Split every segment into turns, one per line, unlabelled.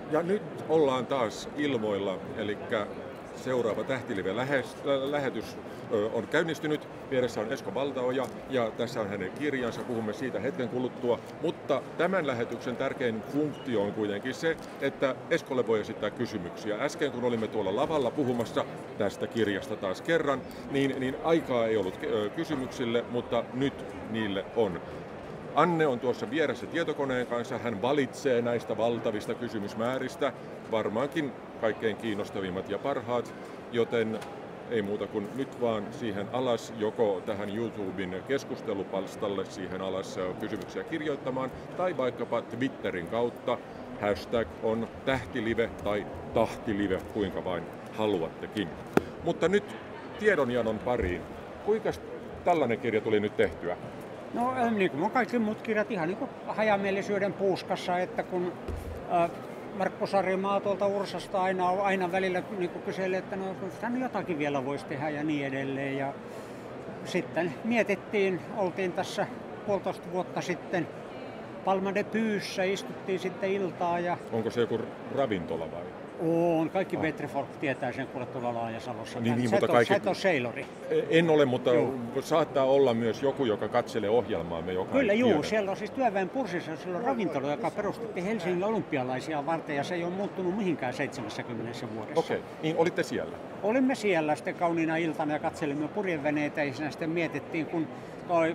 Ja nyt ollaan taas ilmoilla, eli seuraava Tähtilive-lähetys on käynnistynyt. Vieressä on Esko Valtaoja ja tässä on hänen kirjansa, puhumme siitä hetken kuluttua. Mutta tämän lähetyksen tärkein funktio on kuitenkin se, että Eskolle voi esittää kysymyksiä. Äsken kun olimme tuolla lavalla puhumassa tästä kirjasta taas kerran, niin aikaa ei ollut kysymyksille, mutta nyt niille on. Anne on tuossa vieressä tietokoneen kanssa. Hän valitsee näistä valtavista kysymysmääristä varmaankin kaikkein kiinnostavimmat ja parhaat, joten ei muuta kuin nyt vaan siihen alas, joko tähän YouTuben keskustelupalstalle siihen alas kysymyksiä kirjoittamaan, tai vaikkapa Twitterin kautta. Hashtag on Tähtilive tai Tahtilive, kuinka vain haluattekin. Mutta nyt tiedonjanon pariin. Kuinka tällainen kirja tuli nyt tehtyä?
No niin kuin kaikki muut kirjat, ihan niin kuin hajamielisyyden puuskassa, että kun Markku Sarimaa tuolta Ursasta aina välillä niin kyselee, että no tänne jotakin vielä voisi tehdä ja niin edelleen. Ja sitten mietittiin, oltiin tässä 1,5 vuotta sitten Palma de Pyyssä, istuttiin sitten iltaa. Ja
onko se joku ravintola vai?
On, kaikki Petri-folk tietää sen kuule tuolla Laajasalossa.
Mutta kaikki...
Sä et ole seilori.
En ole, mutta saattaa olla myös joku, joka katselee ohjelmaamme, joka
kyllä, juu. Siellä on siis Työväen Pursissa on ravintola, joka perustettiin Helsingin olympialaisia varten ja se ei ole muuttunut mihinkään 70 vuodessa.
Okei, niin olitte siellä?
Olimme siellä sitten kauniina iltana ja katselimme purjeveneitä ja sitten mietittiin, kun toi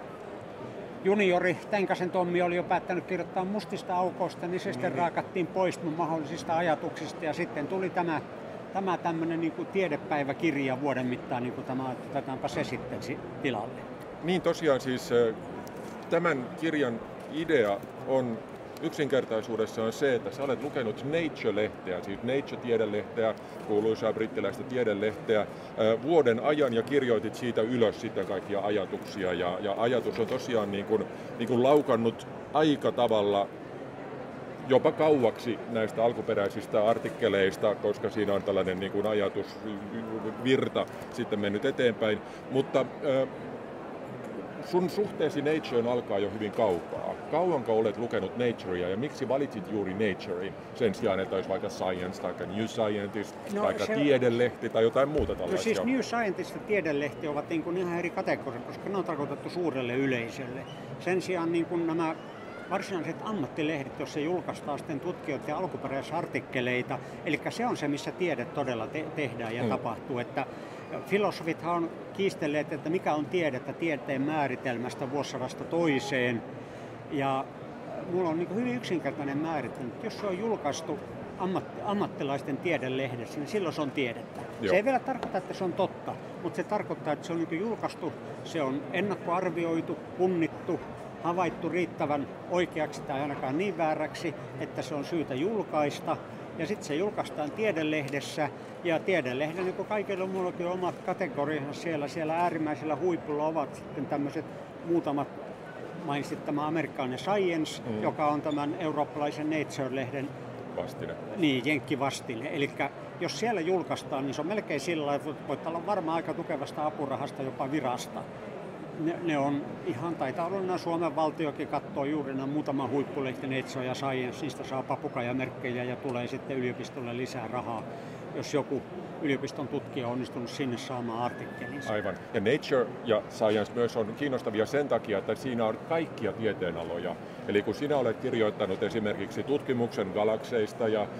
juniori Tenkasen Tommi oli jo päättänyt kirjoittaa Mustista aukoista, niin se sitten raakattiin pois mahdollisista ajatuksista ja sitten tuli tämä tämmöinen niin kuin tiedepäiväkirja vuoden mittaan, niin kuin otetaanpa se sitten tilalle.
Niin tosiaan siis tämän kirjan idea on yksinkertaisuudessaan se, että sä olet lukenut Nature-lehteä, siis Nature-tiedelehteä, kuuluisaa brittiläistä tiedelehteä, vuoden ajan ja kirjoitit siitä ylös sitten kaikkia ajatuksia. Ja ajatus on tosiaan niin kuin laukannut aika tavalla jopa kauaksi näistä alkuperäisistä artikkeleista, koska siinä on tällainen niin kuin ajatusvirta sitten mennyt eteenpäin. Mutta sun suhteesi Natureen alkaa jo hyvin kaukaa. Kauanko olet lukenut Naturea ja miksi valitsit juuri Naturein sen sijaan, että olisi vaikka Science tai New Scientist, vaikka tiedelehti tai jotain muuta tällaista?
No siis New Scientist ja tiedelehti ovat niin kuin ihan eri kategoriat, koska ne on tarkoitettu suurelle yleisölle. Sen sijaan niin kuin nämä varsinaiset ammattilehdet, joissa julkaistaan sitten tutkijoiden alkuperäisartikkeleita, eli se on se, missä tiede todella tehdään ja tapahtuu. Että filosofithan on kiistelleet, että mikä on tiedettä tieteen määritelmästä vuosisadasta toiseen. Ja mulla on niin hyvin yksinkertainen määritelmä, että jos se on julkaistu ammattilaisten tiedelehdessä, niin silloin se on tiedettä. Joo. Se ei vielä tarkoita, että se on totta, mutta se tarkoittaa, että se on niin julkaistu, se on ennakkoarvioitu, punnittu, havaittu riittävän oikeaksi tai ainakaan niin vääräksi, että se on syytä julkaista. Ja sitten se julkaistaan tiedelehdessä, ja tiedelehden, niin kuin kaikilla muullakin on omat kategoriansa siellä äärimmäisellä huipulla ovat sitten tämmöiset muutamat, mainitsit tämä amerikkalainen Science, joka on tämän eurooppalaisen Nature-lehden
vastine.
Niin, jenkkivastine. Eli jos siellä julkaistaan, niin se on melkein sillä lailla, että voit olla varmaan aika tukevasta apurahasta, jopa virasta. Ne on ihan, taitaa olla nämä Suomen valtiokin katsoo juuri nämä muutama huippulehti, Nature ja Science, niistä saa papukajamerkkejä ja tulee sitten yliopistolle lisää rahaa, jos joku yliopiston tutkija on onnistunut sinne saamaan artikkelinsa.
Aivan. Ja Nature ja Science myös on kiinnostavia sen takia, että siinä on kaikkia tieteenaloja. Eli kun sinä olet kirjoittanut esimerkiksi tutkimuksen galakseista ja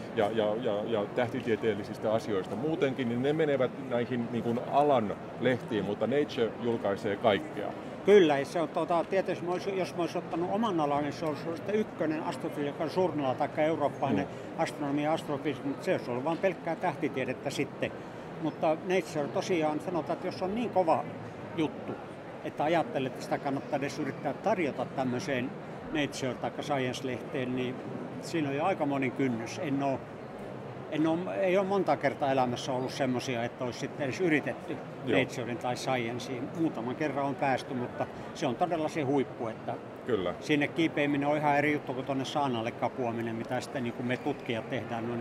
tähtitieteellisistä asioista muutenkin, niin ne menevät näihin niin kuin alan lehtiin, mutta Nature julkaisee kaikkea.
Kyllä, se on tietysti, jos mä olisin ottanut oman alan, niin se olisi sitten ykkönen astrofysiikan journal tai eurooppalainen astronomia ja astrofysiikka, mutta se olisi ollut vain pelkkää tähtitiedettä sitten. Mutta Nature tosiaan sanotaan, että jos on niin kova juttu, että ajattelet, että sitä kannattaa edes yrittää tarjota tämmöiseen Nature- tai Science-lehteen, niin siinä on jo aika monin kynnys. Ei ole monta kertaa elämässä ollut semmoisia, että olisi sitten edes yritetty Naturen tai Scienceen. Muutaman kerran on päästy, mutta se on todella se huippu, että
kyllä.
Sinne kiipeäminen on ihan eri juttu kuin tuonne saanalle kapuaminen, mitä sitten niin kuin me tutkijat tehdään. No, niin kuin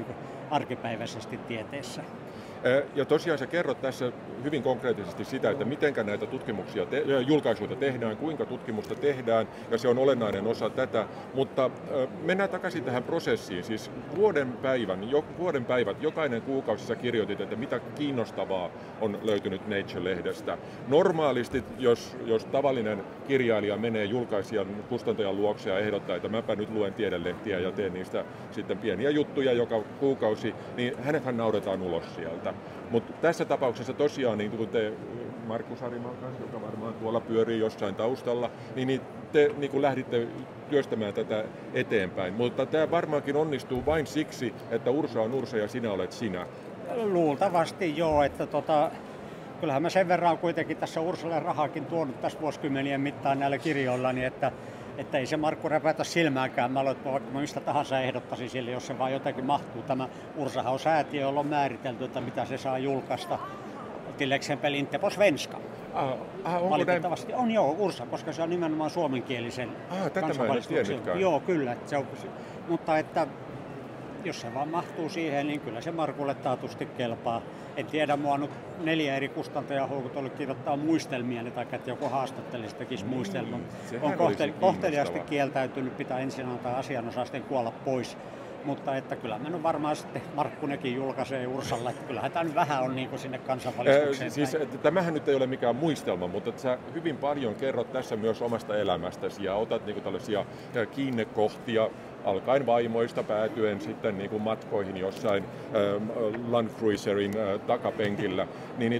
arkipäiväisesti tieteessä.
Ja tosiaan sä kerrot tässä hyvin konkreettisesti sitä, että miten näitä tutkimuksia julkaisuja tehdään, kuinka tutkimusta tehdään, ja se on olennainen osa tätä. Mutta mennään takaisin tähän prosessiin. Siis vuoden päivät, jokainen kuukausi sä kirjoitit, että mitä kiinnostavaa on löytynyt Nature-lehdestä. Normaalisti, jos tavallinen kirjailija menee julkaisijan kustantajan luokse ja ehdottaa, että mäpä nyt luen tiedelehtiä ja teen niistä sitten pieniä juttuja joka kuukausi, niin hänethän nauretaan ulos sieltä. Mutta tässä tapauksessa tosiaan, niin kuin te Markus Hariman kanssa, joka varmaan tuolla pyörii jossain taustalla, niin te niin lähditte työstämään tätä eteenpäin. Mutta tämä varmaankin onnistuu vain siksi, että Ursa on Ursa ja sinä olet sinä.
Luultavasti joo, että kyllähän mä sen verran kuitenkin tässä Ursalle rahaakin tuonut tässä vuosikymmenien mittaan näillä kirjoillani, että ei se Markku räpätä silmäänkään. Mä aloitan vaikka mistä tahansa ehdottaisin sille, jos se vaan jotenkin mahtuu. Tämä Ursahan on säätiö, jolla on määritelty, että mitä se saa julkaista. Till exempel inte på svenska. Valitettavasti on Ursa, koska se on nimenomaan suomenkielisen
kansanvalistuksen.
Joo, kyllä. Mutta että jos se vaan mahtuu siihen, niin kyllä se Markulle taatusti kelpaa. En tiedä, mua nyt 4 eri kustantajaa houkutellut kirjoittaa muistelmia, tai että joku haastattelisi tekisi muistelman. On kohteliaasti kieltäytynyt, pitää ensin antaa asianosaisten kuolla pois. Mutta että kyllä mä varmaan sitten Markkunekin julkaisee Ursalla, että kyllähän tämä nyt vähän on niin kuin sinne kansanvalistukseen.
Tämähän nyt ei ole mikään muistelma, mutta sä hyvin paljon kerrot tässä myös omasta elämästäsi ja otat niin kuin tällaisia kiinnekohtia, alkaen vaimoista päätyen sitten niin kuin matkoihin jossain Land Cruiserin takapenkillä.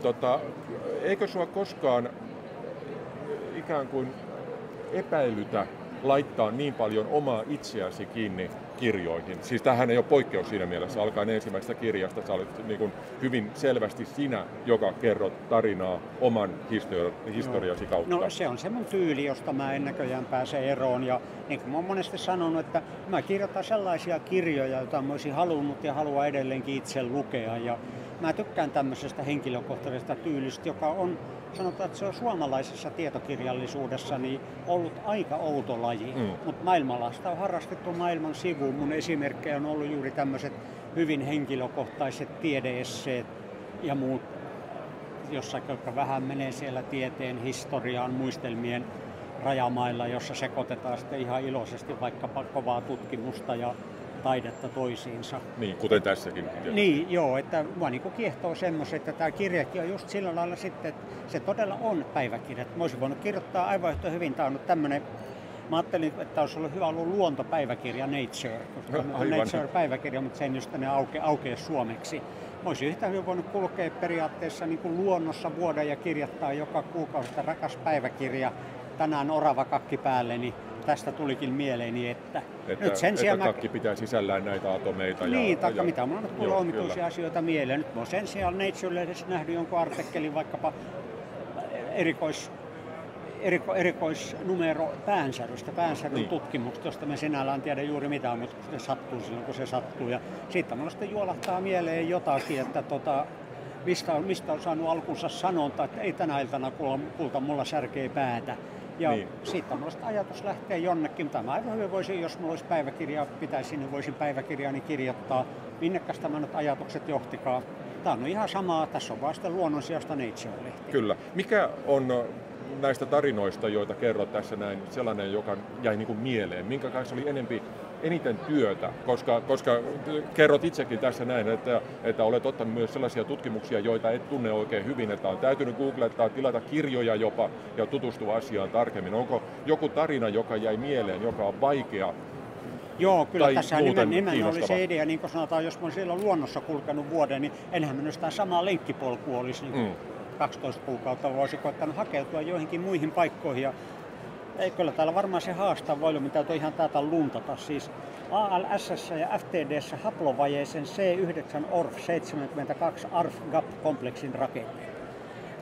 Eikö sua koskaan ikään kuin epäilytä laittaa niin paljon omaa itseäsi kiinni kirjoihin? Siis tämähän ei ole poikkeus siinä mielessä. Alkaen ensimmäisestä kirjasta sä olet niin kuin hyvin selvästi sinä, joka kerrot tarinaa oman historiasi kautta.
No se on se mun tyyli, josta mä en näköjään pääse eroon. Ja niin kuin mä oon monesti sanonut, että mä kirjoitan sellaisia kirjoja, joita mä olisin halunnut ja haluan edelleenkin itse lukea. Ja mä tykkään tämmöisestä henkilökohtaisesta tyylistä, joka on, sanotaan, että se on suomalaisessa tietokirjallisuudessa niin ollut aika outo laji, mutta maailmalla sitä on harrastettu maailman sivuun. Mun esimerkkejä on ollut juuri tämmöiset hyvin henkilökohtaiset tiedeesseet ja muut, jossa vähän menee siellä tieteen historiaan, muistelmien rajamailla, jossa sekoitetaan sitten ihan iloisesti vaikkapa kovaa tutkimusta ja taidetta toisiinsa.
Niin, kuten tässäkin.
Niin, joo, että mua niin kiehtoo semmoiset, että tämä kirjakin on just sillä lailla sitten, että se todella on päiväkirja. Mä olisin voinut kirjoittaa aivan yhtä hyvin, tämä on nyt tämmöinen, mä ajattelin, että olisi ollut hyvä ollut luontopäiväkirja Nature, koska on Nature-päiväkirja, mutta se ei just tänne aukea suomeksi. Mä olisin yhtä hyvin voinut kulkea periaatteessa niin kuin luonnossa vuoden ja kirjoittaa joka kuukausi, että rakas päiväkirja, tänään orava kakki päälle, niin tästä tulikin mieleeni, että nyt sen sijaan
kakki pitää sisällään näitä atomeita.
Niin, taikka mitä mulla on nyt tullut omituisia asioita mieleen. Nyt mä oon sen sijaan Nature-lehdessä nähnyt jonkun artikkelin, vaikkapa erikoisnumero päänsäryn tutkimuksesta, josta me sinällään tiedä juuri mitään, mutta se sattuu silloin, kun se sattuu. Ja siitä mulla sitten juolahtaa mieleen jotakin, että mistä on saanut alkunsa sanonta, että ei tänä iltana kulta mulla särkee päätä. Ja siitä mulla ajatus lähtee jonnekin, mutta mä aivan hyvin voisin, jos mulla olisi päiväkirjaa pitäisi, niin voisin päiväkirjaani kirjoittaa. Minnekäs tämä nyt ajatukset johtikaan. Tämä on ihan samaa, tässä on vaan sitten luonnon sijasta Nature-lehti.
Kyllä. Mikä on näistä tarinoista, joita kerrot tässä näin, sellainen, joka jäi niin kuin mieleen? Minkä kanssa oli eniten työtä? Koska kerrot itsekin tässä näin, että olet ottanut myös sellaisia tutkimuksia, joita et tunne oikein hyvin, että on täytynyt googlettaa, tilata kirjoja jopa ja tutustua asiaan tarkemmin. Onko joku tarina, joka jäi mieleen, joka on vaikea?
Joo, kyllä tässä nimenomaan oli se idea, niin kuin sanotaan, jos mä olen siellä luonnossa kulkenut vuoden, niin enhän minä sitä samaa lenkkipolkua olisi niin 12 kuukautta, voisi koittanut hakeutua joihinkin muihin paikkoihin. Ja ei, kyllä täällä varmaan se haastaa voi, mitä täytyy ihan täältä luntata. Siis ALS:ssä ja FTD:ssä haplovajeisen C9 ORF 72 ARF-GAP-kompleksin rakenne.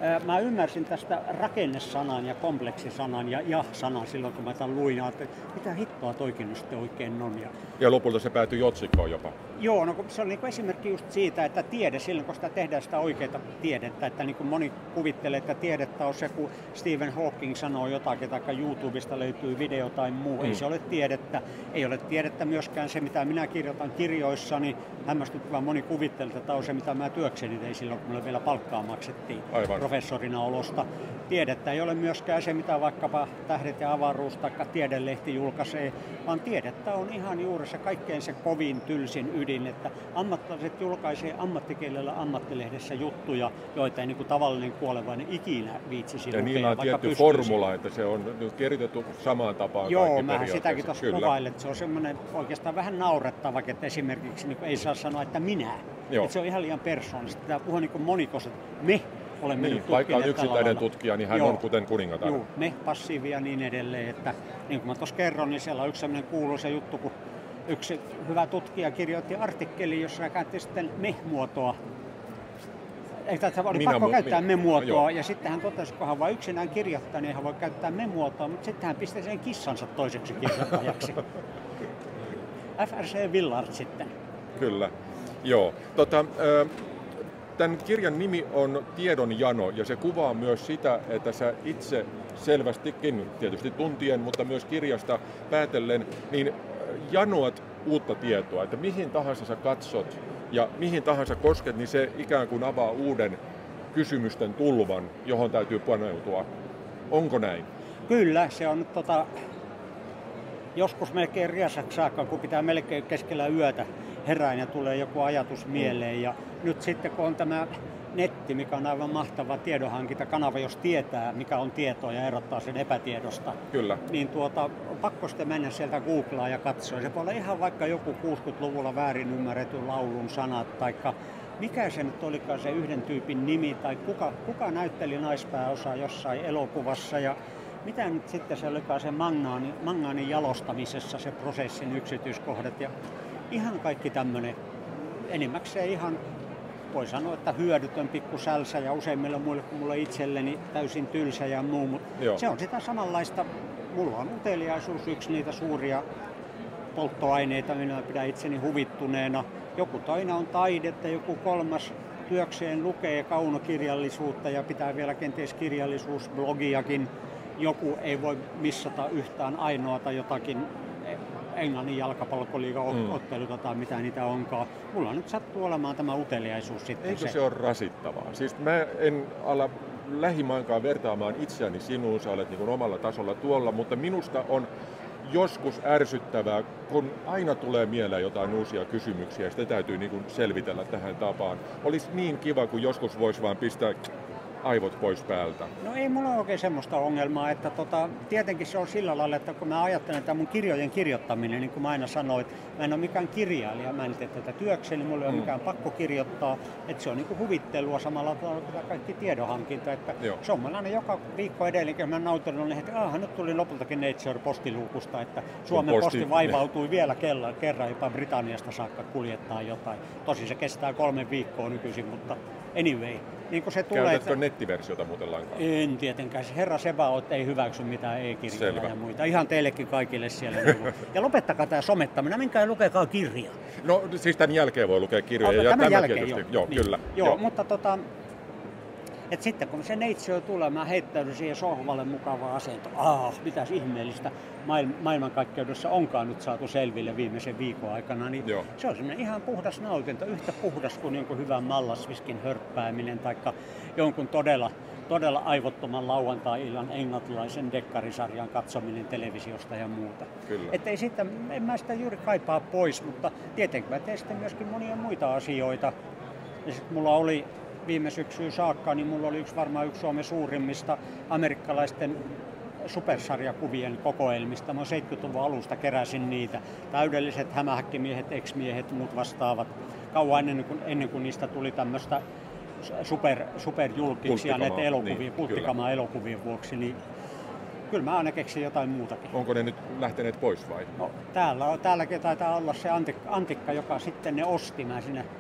Mä ymmärsin tästä rakennesanan ja kompleksisanan ja sanan silloin, kun mä tämän luin, että mitä hittoa toikin nyt sitten oikein on.
Ja lopulta se päätyi otsikkoon jopa.
Joo, no se on niin esimerkki just siitä, että tiede, silloin kun sitä tehdään sitä oikeaa tiedettä, että niin kuin moni kuvittelee, että tiedettä on se, kun Stephen Hawking sanoo jotakin, tai YouTubesta löytyy video tai muu. Ei se ole tiedettä. Ei ole tiedettä myöskään se, mitä minä kirjoitan kirjoissani. Hämmästyttävän moni kuvittelee, että tämä on se, mitä mä työkseni tein silloin, kun mulle vielä palkkaa maksettiin professorina olosta. Tiedettä ei ole myöskään se, mitä vaikkapa Tähdet ja avaruus tai Tiedelehti julkaisee, vaan tiedettä on ihan juuri se kaikkein se kovin tylsin ydin, että ammattilaiset julkaisee ammattikielellä ammattilehdessä juttuja, joita ei niin kuin tavallinen kuolevainen ikinä viitsisi lukea.
Ja niillä on tietty formula, että se on nyt kirjoitettu samaan tapaan.
Joo, mä sitäkin tuossa kuvailen, että se on semmoinen oikeastaan vähän naurettava, että esimerkiksi niin ei saa sanoa, että minä. Että se on ihan liian persoonallista. Tämä puhuu niin kuin monikossa, että me olemme nyt
vaikka on yksittäinen tutkija, niin hän on kuten kuningatar.
Joo, me passiivi ja niin edelleen. Että, niin kuin mä tuossa kerron, niin siellä on yksi sellainen kuuluisa juttu, kun yksi hyvä tutkija kirjoitti artikkeli, jossa käytti sitten me-muotoa. Oli pakko käyttää me-muotoa, ja sitten hän totesi, kun hän vain yksinään kirjoittaa, niin hän voi käyttää me-muotoa, mutta sitten hän pisti sen kissansa toiseksi kirjoittajaksi. FRC Villard sitten.
Kyllä, joo. Tämän kirjan nimi on Tiedonjano, ja se kuvaa myös sitä, että sä itse selvästikin, tietysti tuntien, mutta myös kirjasta päätellen, niin janoat uutta tietoa, että mihin tahansa sä katsot ja mihin tahansa kosket, niin se ikään kuin avaa uuden kysymysten tulvan, johon täytyy paneutua. Onko näin?
Kyllä, se on joskus melkein riesaksi saakka, kun pitää melkein keskellä yötä herään ja tulee joku ajatus mieleen. Ja nyt sitten kun on tämä netti, mikä on aivan mahtava tiedonhankintakanava, jos tietää, mikä on tietoa ja erottaa sen epätiedosta.
Kyllä.
Niin on pakko sitten mennä sieltä googlaa ja katsoa. Se voi olla ihan vaikka joku 60-luvulla väärin ymmärretyn laulun sanat, taikka mikä se nyt olikaan se yhden tyypin nimi, tai kuka näytteli naispääosaa jossain elokuvassa. Ja mitä nyt sitten se olikaan se mangaanin jalostamisessa, se prosessin yksityiskohdat ja ihan kaikki tämmöinen. Enimmäkseen ihan, voi sanoa, että hyödytön pikku sälsä ja useimmille muille kuin mulle itselleni täysin tylsä ja muu, mutta se on sitä samanlaista. Mulla on uteliaisuus yksi niitä suuria polttoaineita, minä pidän itseni huvittuneena. Joku toinen on taidetta, joku kolmas työkseen lukee kaunokirjallisuutta ja pitää vielä kenties kirjallisuusblogiakin. Joku ei voi missata yhtään ainoata jotakin Englannin jalkapalloliigan otteluta tai mitä niitä onkaan. Mulla nyt sattuu olemaan tämä uteliaisuus sitten.
Eikö se ole rasittavaa? Siis mä en ala lähimainkaan vertaamaan itseäni sinuun, sä olet niin kuin omalla tasolla tuolla, mutta minusta on joskus ärsyttävää, kun aina tulee mieleen jotain uusia kysymyksiä ja sitä täytyy niin kuin selvitellä tähän tapaan. Olisi niin kiva, kun joskus voisi vaan pistää aivot pois päältä.
No ei mulla ole oikein semmoista ongelmaa, että tietenkin se on sillä lailla, että kun mä ajattelen, että mun kirjojen kirjoittaminen, niin kuin mä aina sanoin, mä en ole mikään kirjailija, mä en tee tätä työkseni, mulla ei ole mikään pakko kirjoittaa, että se on niin kuin huvittelua samalla tavalla kuin kaikki tiedonhankinta, että se on mulla aina joka viikko edelleen, kun mä nautin, että nyt tuli lopultakin Nature postiluukusta, että Suomen posti vaivautui vielä kerran jopa Britanniasta saakka kuljettaa jotain. Tosin se kestää 3 viikkoa nykyisin, mutta anyway. Niin se tulee,
käytätkö nettiversiota muuten lainkaan?
En tietenkään. Herra Sebaot ei hyväksy mitään e-kirjoja ja muita. Ihan teillekin kaikille siellä. Ja lopettakaa tämä somettaminen. Menkää ja lukekaa kirjaa.
No siis tämän jälkeen voi lukea kirjoja. Ja tämän jälkeen tietysti. Joo, niin. Kyllä.
Joo, mutta et sitten kun se neitsio tulee, mä heittäydyn siihen sohvalle mukavaa asento. Mitäs ihmeellistä maailmankaikkeudessa onkaan nyt saatu selville viimeisen viikon aikana. Niin se on semmoinen ihan puhdas nautinto, yhtä puhdas kuin jonkun hyvän mallasviskin hörppääminen tai jonkun todella aivottoman lauantai-illan englantilaisen dekkarisarjan katsominen televisiosta ja muuta. Että en mä sitä juuri kaipaa pois, mutta tietenkin mä teen sitten myöskin monia muita asioita. Ja sit mulla oli viime syksyyn saakka, niin mulla oli varmaan yksi Suomen suurimmista amerikkalaisten supersarjakuvien kokoelmista. Mä 70-luvun alusta keräsin niitä. Täydelliset hämähäkkimiehet, ex-miehet, muut vastaavat. Kauan ennen kuin niistä tuli tämmöistä superjulkisia näitä elokuvia, kulttikamaa elokuvien vuoksi. Niin kyllä mä aina keksin jotain muutakin.
Onko ne nyt lähteneet pois vai?
No, täälläkin taitaa olla se Antikka, joka sitten ne osti. Mä sinne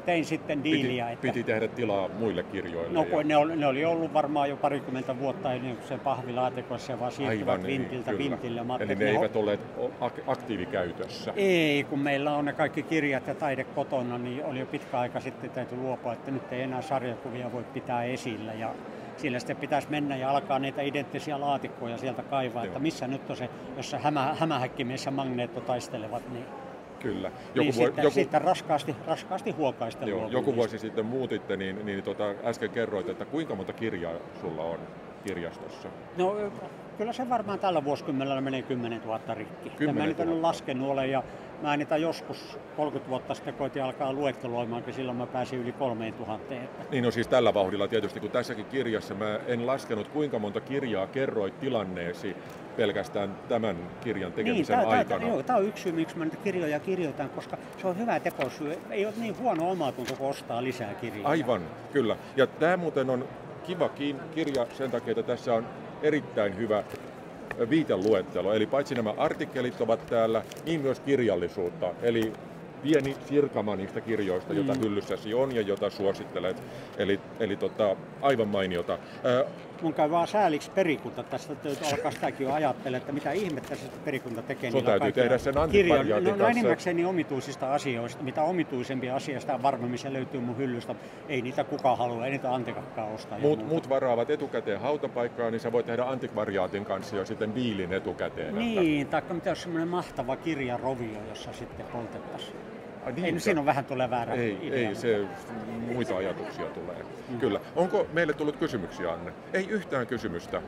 tein sitten diiliä.
Piti tehdä tilaa muille kirjoille.
No kun ne oli ollut varmaan jo parikymmentä vuotta ennen kuin se pahvilaatikossa, vaan siirtyvät vintiltä vintille.
Eli ne eivät olleet aktiivikäytössä.
Ei, kun meillä on ne kaikki kirjat ja taide kotona, niin oli jo pitkä aika sitten täytyy luopua, että nyt ei enää sarjakuvia voi pitää esillä. Ja sillä sitten pitäisi mennä ja alkaa niitä identtisiä laatikkoja sieltä kaivaa, että missä nyt on se, jossa hämähäkkimies ja Magneetto taistelevat. Niin
kyllä.
Sitten raskaasti huokaistelua.
Joku vuosi sitten muutitte, niin äsken kerroit, että kuinka monta kirjaa sulla on kirjastossa?
No kyllä se varmaan tällä vuosikymmenellä menee 10 000 rikki.
10 000.
Mä nyt en ole laskenut ole ja mä niitä joskus 30 vuotta sitten koitin alkaa luetteloimaan, kun silloin mä pääsin yli 3000.
Niin no siis tällä vauhdilla tietysti, kun tässäkin kirjassa mä en laskenut kuinka monta kirjaa kerroit tilanneesi pelkästään tämän kirjan tekemisen aikana.
Tämä on yksi syy, miksi mä niitä kirjoja kirjoitan, koska se on hyvä tekosyy. Ei ole niin huono omatunto, kun ostaa lisää kirjoja.
Aivan, kyllä. Ja tämä muuten on kiva kirja sen takia, että tässä on erittäin hyvä viiteluettelo. Eli paitsi nämä artikkelit ovat täällä, niin myös kirjallisuutta. Eli pieni sirkama niistä kirjoista, joita hyllyssäsi on ja jota suosittelet. Eli aivan mainiota.
Mun käy vaan sääliksi perikunta. Tästä alkaa sitäkin jo ajattele, että mitä ihmettä se perikunta tekee.
Sun täytyy tehdä sen antikvariaatin kanssa.
No enimmäkseni omituisista asioista. Mitä omituisempia asioista varmemmin se löytyy mun hyllystä. Ei niitä kukaan halua, ei niitä antikakkaa ostaa.
Muut varaavat etukäteen hautapaikkaa, niin sä voit tehdä antikvariaatin kanssa jo sitten diilin etukäteen.
Niin, taikka mitä olisi semmoinen mahtava kirjarovio, jossa sitten poltettaisiin. Ei, siinä on vähän tulee väärä idea.
Ei, se muita ajatuksia tulee. Kyllä. Onko meille tullut kysymyksiä, Anne? Ei yhtään kysymystä.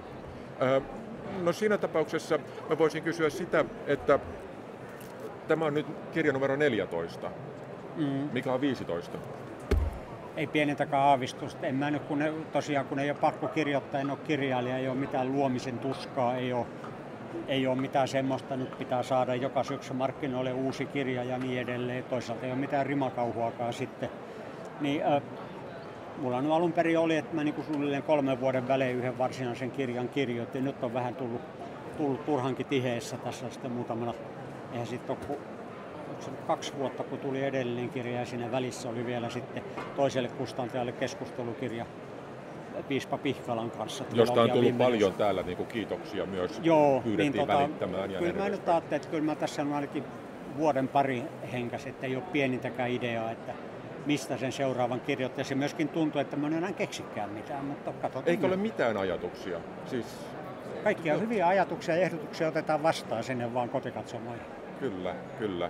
No siinä tapauksessa mä voisin kysyä sitä, että tämä on nyt kirja numero 14. Mikä on 15?
Ei pienintäkään aavistusta. En mä nyt, kun ei ole pakko kirjoittaa, en ole kirjailija, ei ole mitään luomisen tuskaa, ei ole mitään semmoista, nyt pitää saada joka syksy markkinoille uusi kirja ja niin edelleen. Toisaalta ei ole mitään rimakauhuakaan sitten. Niin, mulla nyt alun perin oli, että mä niin suunnilleen 3 vuoden välein yhden varsinaisen kirjan kirjoitin. Nyt on vähän tullut turhankin tiheessä tässä sitten muutamana. Eihän sitten ole 2 vuotta, kun tuli edellinen kirja ja siinä välissä oli vielä sitten toiselle kustantajalle keskustelukirja piispa Pihkalan kanssa.
Josta on tullut paljon täällä niin kuin kiitoksia myös. Pyydettiin välittämään.
Kyllä mä nyt ajattelin, että kyllä mä tässä on ainakin vuoden pari henkäs, että ei ole pienintäkään ideaa, että mistä sen seuraavan kirjoittaa. Se myöskin tuntuu, että mä en enää keksikään mitään, mutta katsotaan.
Eikö ole mitään ajatuksia? Siis
kaikkia hyviä ajatuksia ja ehdotuksia otetaan vastaan sinne vaan kotikatsomoon.
Kyllä.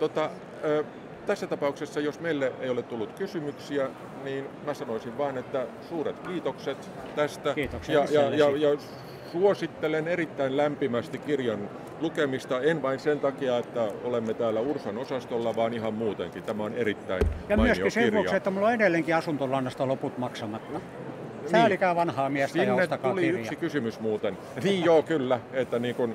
Tässä tapauksessa, jos meille ei ole tullut kysymyksiä, niin mä sanoisin vain, että suuret kiitokset tästä.
Kiitoksia
ja suosittelen erittäin lämpimästi kirjan lukemista, en vain sen takia, että olemme täällä Ursan osastolla, vaan ihan muutenkin. Tämä on erittäin mainio kirja.
Ja myöskin sen vuoksi, että mulla on edelleenkin asuntolannasta loput maksamatta. Säälikää vanhaa miestä ja ostakaa
tuli
kirja.
Yksi kysymys muuten. Niin joo, kyllä. Että niin kun,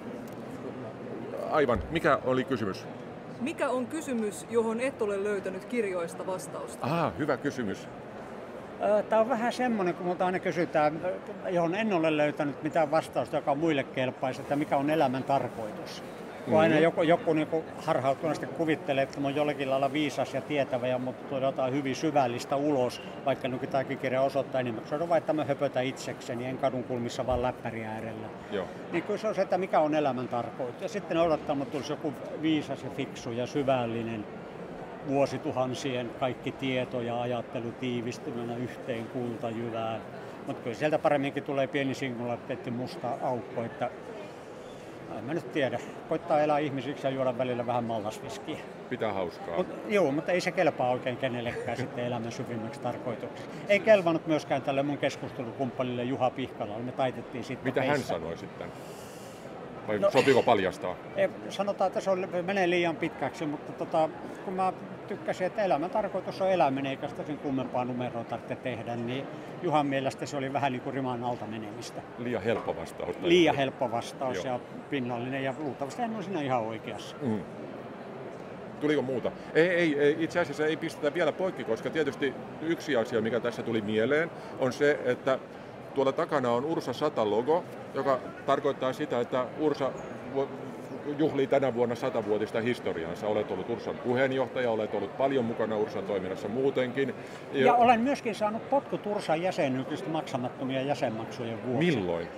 aivan. Mikä oli kysymys?
Mikä on kysymys, johon et ole löytänyt kirjoista vastausta?
Hyvä kysymys.
Tämä on vähän semmoinen, kun minulta aina kysytään, johon en ole löytänyt mitään vastausta, joka muille kelpaisi, että mikä on elämän tarkoitus. Kun aina joku niin harhautuneesti kuvittelee, että mä oon jollakin lailla viisas ja tietävä ja mut tulee jotain hyvin syvällistä ulos, vaikka nykin tämäkin kirja osoittaa enimmäksi. Se on vain, että mä höpötän itsekseni, en kadun kulmissa vaan läppäri äärellä.
Joo.
Niin kyllä se on se, että mikä on elämän tarkoitus. Ja sitten odottaa, että tulisi joku viisas ja fiksu ja syvällinen vuosituhansien kaikki tieto ja ajattelu tiivistymänä yhteen kultajyvään. Mutta kyllä sieltä paremminkin tulee pieni singulariteetti, musta aukko, että en mä nyt tiedä. Koittaa elää ihmisiksi ja juoda välillä vähän mallasviskiä.
Pitää hauskaa.
Mutta ei se kelpaa oikein kenellekään sitten elämän syvimmäksi tarkoituksessa. Ei kelvannut myöskään tälle mun keskustelukumppanille Juha Pihkalalle. Me taitettiin sitten.
Mitä hän sanoi sitten? Vai sopiiko paljastaa?
Sanotaan, että se menee liian pitkäksi, mutta kun mä tykkäsin, että elämän tarkoitus on eläminen, eikä sitä sen kummempaa numeroa tarvitse tehdä, niin Juhan mielestä se oli vähän niin kuin riman alta menemistä.
Liian helppo vastaus.
Liian helppo vastaus ja pinnallinen, ja luultavasti hän on siinä ihan oikeassa.
Tuliko muuta? Ei, itse asiassa ei pistetä vielä poikki, koska tietysti yksi asia, mikä tässä tuli mieleen, on se, että tuolla takana on Ursa 100 logo, joka tarkoittaa sitä, että Ursa juhlii tänä vuonna 100-vuotista historiansa. Olet ollut Ursan puheenjohtaja, olet ollut paljon mukana Ursan toiminnassa muutenkin.
Ja olen myöskin saanut potkut Ursan jäsenyydestä maksamattomia jäsenmaksujen vuoksi.
Milloin?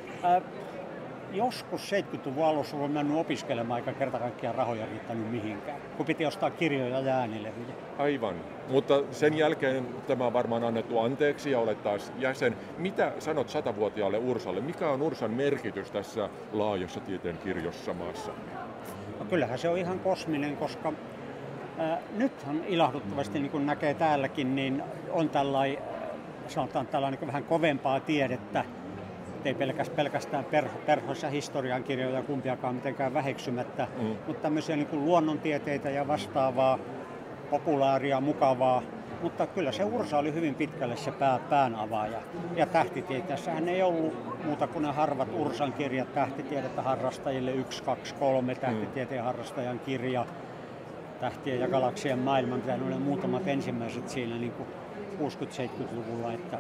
Joskus 70-luvun alussa olen mennyt opiskelemaan, eikä kerta kaikkiaan rahoja riittänyt mihinkään, kun piti ostaa kirjoja ja äänilevyjä.
Aivan. Mutta sen jälkeen tämä on varmaan annettu anteeksi ja olet taas jäsen. Mitä sanot 100-vuotiaalle Ursalle? Mikä on Ursan merkitys tässä laajassa tieteen kirjossa maassa?
No kyllähän se on ihan kosminen, koska nythän ilahduttavasti, niin kuin näkee täälläkin, niin on tällainen niin vähän kovempaa tiedettä. Ei pelkästään perhos- ja historiankirjoja kumpiakaan mitenkään väheksymättä, mutta tämmöisiä niin kuin luonnontieteitä ja vastaavaa, populaaria, mukavaa. Mutta kyllä se Ursa oli hyvin pitkälle se päänavaaja. Ja tähtitieteessähän ei ollut muuta kuin ne harvat Ursan kirjat, tähtitiedettä harrastajille 1, 2, 3, tähtitieteen harrastajan kirja, tähtien ja galaksien maailma, mitä ne oli muutamat ensimmäiset siinä niin kuin 60-70-luvulla. Että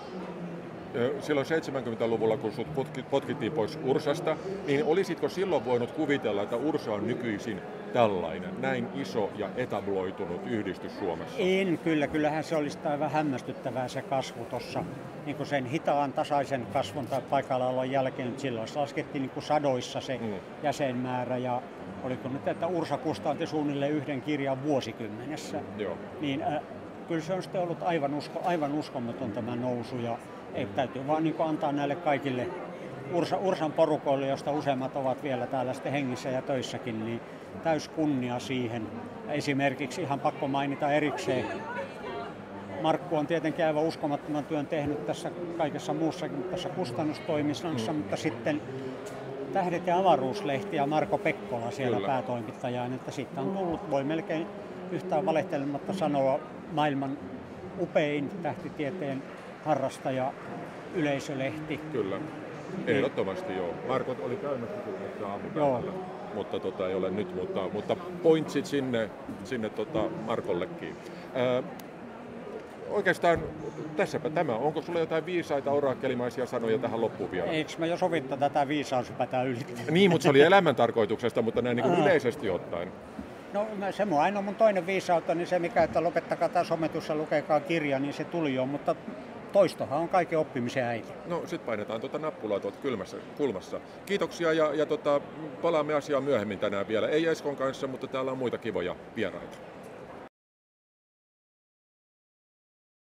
silloin 70-luvulla, kun sut potkittiin pois Ursasta, niin olisitko silloin voinut kuvitella, että Ursa on nykyisin tällainen, näin iso ja etabloitunut yhdistys Suomessa?
En kyllä. Kyllähän se olisi aivan hämmästyttävää se kasvu tuossa niin kuin sen hitaan tasaisen kasvun tai paikallaolon jälkeen. Silloin se laskettiin niin kuin sadoissa se jäsenmäärä ja oliko nyt, että Ursa kustanti suunnilleen yhden kirjan vuosikymmenessä.
Joo.
Niin kyllä se on sitten ollut aivan uskomaton tämä nousu ja täytyy vaan niin antaa näille kaikille Ursan porukoille, josta useimmat ovat vielä täällä sitten hengissä ja töissäkin, niin täys kunnia siihen. Esimerkiksi ihan pakko mainita erikseen. Markku on tietenkin aivan uskomattoman työn tehnyt tässä kaikessa muussakin tässä kustannustoiminnassa, mutta sitten Tähdet ja avaruuslehti ja Marko Pekkola siellä päätoimittajaan, että siitä on tullut, voi melkein yhtään valehtelematta sanoa, maailman upein tähtitieteen harrastaja yleisölehti.
Kyllä, ehdottomasti joo. Marko oli käymässä aamupäivällä, mutta ei ole nyt, mutta pointsit sinne Markollekin. Oikeastaan tässäpä tämä. Onko sulla jotain viisaita orakelimaisia sanoja tähän loppuun vielä?
Eikö me jo sovittu tätä viisaushypätää ylittää?
Niin, mutta se oli elämän tarkoituksesta, mutta näin niin kuin yleisesti ottaen.
No se mun toinen viisautta, niin se mikä, että lopettakaa tämä sometus ja lukekaa kirja, niin se tuli jo, mutta toistohan on kaiken oppimisen äiti.
No sit painetaan nappulaa tuolta kulmassa. Kiitoksia ja palaamme asiaan myöhemmin tänään vielä. Ei Eskon kanssa, mutta täällä on muita kivoja vieraita.